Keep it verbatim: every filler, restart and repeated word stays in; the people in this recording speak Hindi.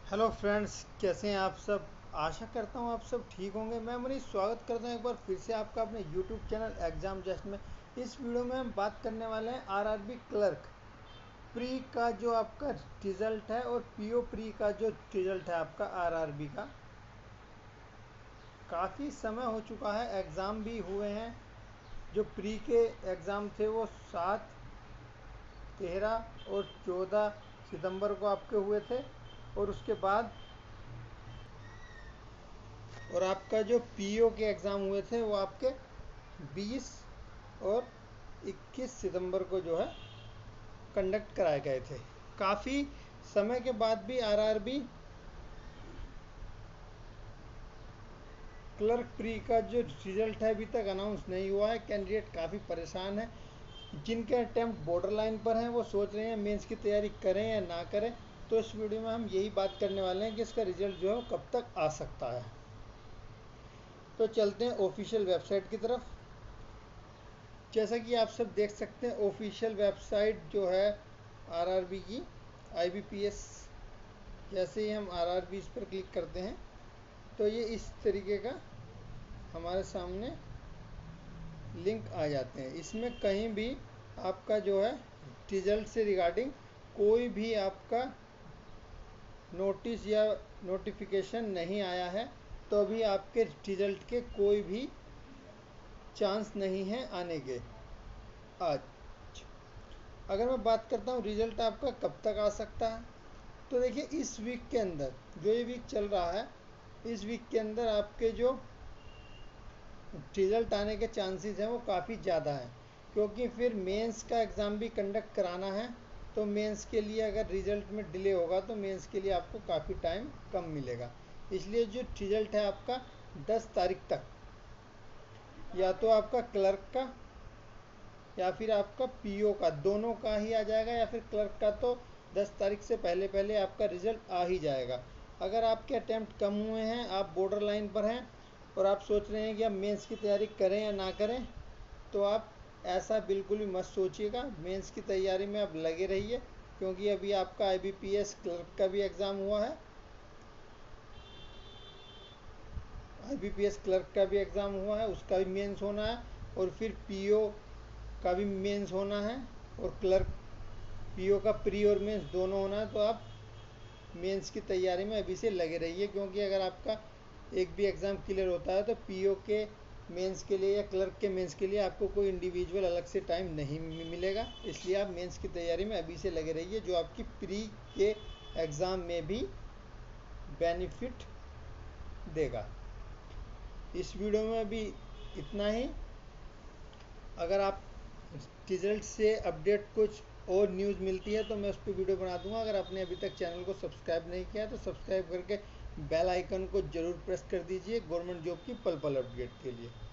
हेलो फ्रेंड्स, कैसे हैं आप सब। आशा करता हूँ आप सब ठीक होंगे। मैं मनीष स्वागत करता हूँ एक बार फिर से आपका अपने यूट्यूब चैनल एग्ज़ाम जस्ट में। इस वीडियो में हम बात करने वाले हैं आरआरबी क्लर्क प्री का जो आपका रिज़ल्ट है और पीओ प्री का जो रिज़ल्ट है आपका आरआरबी का। काफ़ी समय हो चुका है, एग्ज़ाम भी हुए हैं। जो प्री के एग्ज़ाम थे वो सात तेरह और चौदह सितंबर को आपके हुए थे, और उसके बाद और आपका जो पीओ के एग्ज़ाम हुए थे वो आपके बीस और इक्कीस सितंबर को जो है कंडक्ट कराए गए थे। काफ़ी समय के बाद भी आरआरबी क्लर्क प्री का जो रिज़ल्ट है अभी तक अनाउंस नहीं हुआ है। कैंडिडेट काफ़ी परेशान है। जिनके अटैम्प्ट बॉर्डर लाइन पर हैं वो सोच रहे हैं मेंस की तैयारी करें या ना करें। तो इस वीडियो में हम यही बात करने वाले हैं कि इसका रिज़ल्ट जो है कब तक आ सकता है। तो चलते हैं ऑफिशियल वेबसाइट की तरफ। जैसा कि आप सब देख सकते हैं, ऑफिशियल वेबसाइट जो है आरआरबी की आईबीपीएस, जैसे ही हम आरआरबी इस पर क्लिक करते हैं तो ये इस तरीके का हमारे सामने लिंक आ जाते हैं। इसमें कहीं भी आपका जो है रिजल्ट से रिगार्डिंग कोई भी आपका नोटिस या नोटिफिकेशन नहीं आया है, तो अभी आपके रिजल्ट के कोई भी चांस नहीं है आने के। आज अगर मैं बात करता हूँ रिज़ल्ट आपका कब तक आ सकता है, तो देखिए इस वीक के अंदर, जो ये वीक चल रहा है, इस वीक के अंदर आपके जो रिज़ल्ट आने के चांसेस हैं वो काफ़ी ज़्यादा हैं। क्योंकि फिर मेंस का एग्ज़ाम भी कंडक्ट कराना है, तो मेंस के लिए अगर रिज़ल्ट में डिले होगा तो मेंस के लिए आपको काफ़ी टाइम कम मिलेगा। इसलिए जो रिज़ल्ट है आपका दस तारीख तक, या तो आपका क्लर्क का या फिर आपका पीओ का, दोनों का ही आ जाएगा, या फिर क्लर्क का तो दस तारीख से पहले पहले आपका रिज़ल्ट आ ही जाएगा। अगर आपके अटैम्प्ट कम हुए हैं, आप बॉर्डर लाइन पर हैं और आप सोच रहे हैं कि आप मेंस की तैयारी करें या ना करें, तो आप ऐसा बिल्कुल भी मत सोचिएगा। मेंस की तैयारी में आप लगे रहिए, क्योंकि अभी आपका आईबीपीएस क्लर्क का भी एग्ज़ाम हुआ है, आईबीपीएस क्लर्क का भी एग्ज़ाम हुआ है, उसका भी मेंस होना है, और फिर पीओ का भी मेंस होना है, और क्लर्क पीओ का प्री और मेंस दोनों होना है। तो आप मेंस की तैयारी में अभी से लगे रहिए, क्योंकि अगर आपका एक भी एग्ज़ाम क्लियर होता है तो पीओ के मेंस के लिए या क्लर्क के मेंस के लिए आपको कोई इंडिविजुअल अलग से टाइम नहीं मिलेगा। इसलिए आप मेंस की तैयारी में अभी से लगे रहिए, जो आपकी प्री के एग्ज़ाम में भी बेनिफिट देगा। इस वीडियो में अभी इतना ही। अगर आप रिजल्ट से अपडेट कुछ और न्यूज़ मिलती है तो मैं उस पर वीडियो बना दूंगा। अगर आपने अभी तक चैनल को सब्सक्राइब नहीं किया तो सब्सक्राइब करके बेल आइकन को ज़रूर प्रेस कर दीजिए गवर्नमेंट जॉब की पल पल अपडेट के लिए।